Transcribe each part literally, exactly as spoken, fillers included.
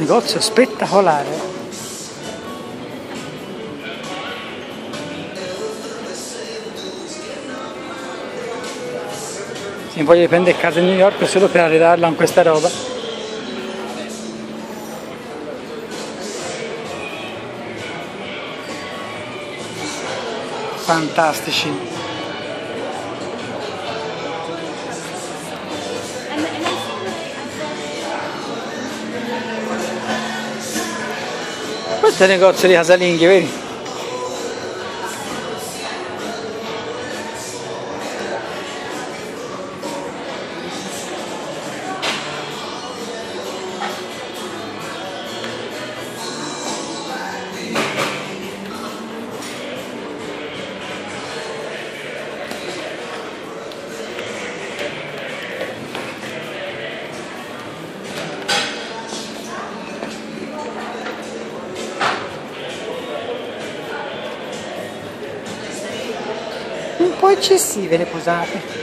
negozio spettacolare. Se voglio prendere casa a New York solo per arredarla con questa roba. Fantastici. Questo è il negozio di casalinghi, vedi? Un po' eccessive le posate.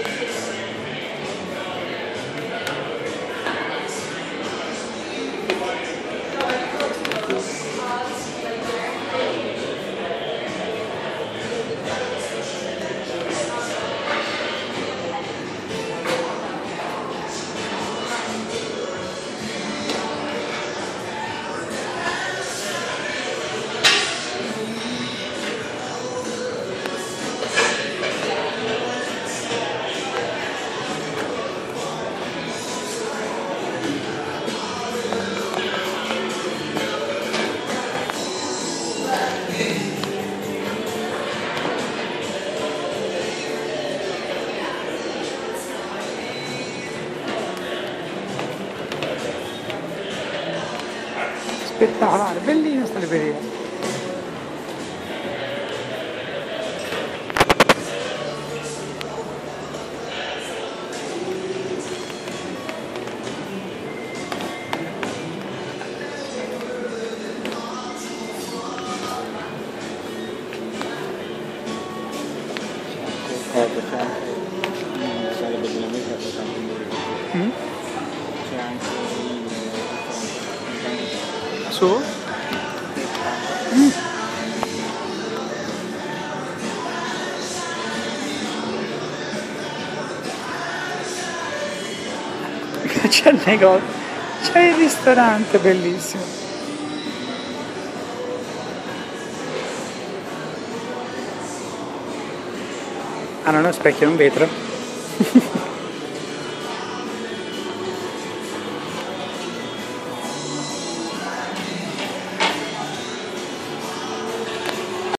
Spettacolare, bellina sta libreria. Eh, perché anche mm, sarebbe della mesa per tanto Mm? c'è anche il Su? Mm. C'è il negozio, c'è il ristorante bellissimo. Ah, non è uno specchio, è un vetro.